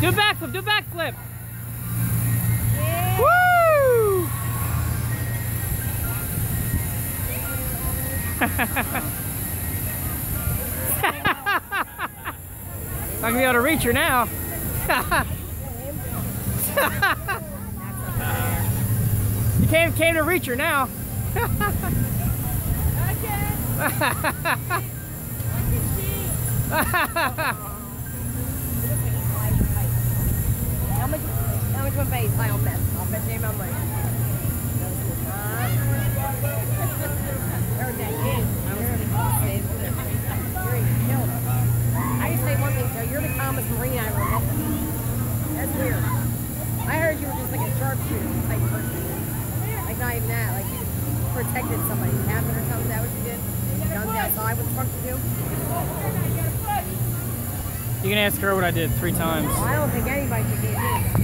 Do a backflip, do a backflip. Yeah. Woo! Not gonna be able to reach her now. You can't reach her now. How much one face? I don't bet. I'll bet you my money. Heard that kid. I just say one thing, Joe. You're the calmest Marine I ever met. That's weird. I heard you were just like a sharpshooter type person. Like not even that. Like you just protected somebody. Happened or something. Is that what you did? Guns outside. What the fuck you do? You can ask her what I did 3 times. Well, I don't think anybody should get hit.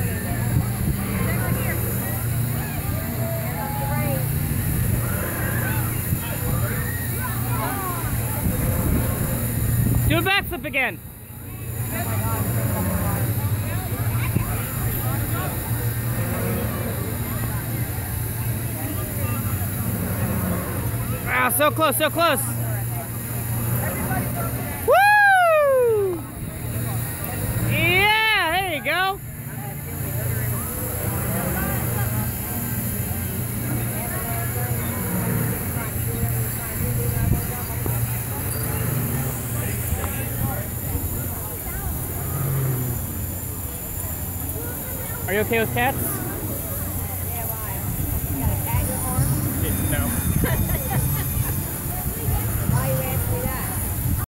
Do a backflip again. Ah, so close, so close. Woo! Yeah, there you go. Are you okay with cats?